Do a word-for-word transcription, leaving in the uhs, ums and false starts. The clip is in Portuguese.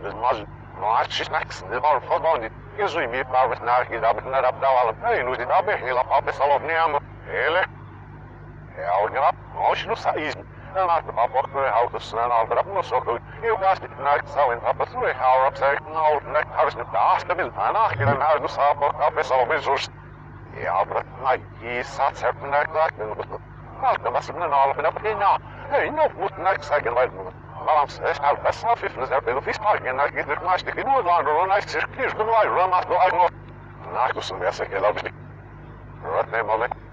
mas nós snacks de bar fodoni. Izui mi parvet na hida bitna rab dawal. Ei, nu dida behila pa pesalov niam. Ele. É a organa, nós não saímos. Na papa que é alto sana al rab no soco. Eu gasto na sal em papa sui how up sei no na harus na asta mil ana que na harus no sapo a pesalov bezos. É a brat na e sat certo na claque no. Ah, mas não não na pena. Ei, não vou na sair lá. Balans es al pesal fifnes er pelo fiscal na que de mais de que no lá na circuito no ai rama do ai no. Na que sou essa que lá. Rot nem mole.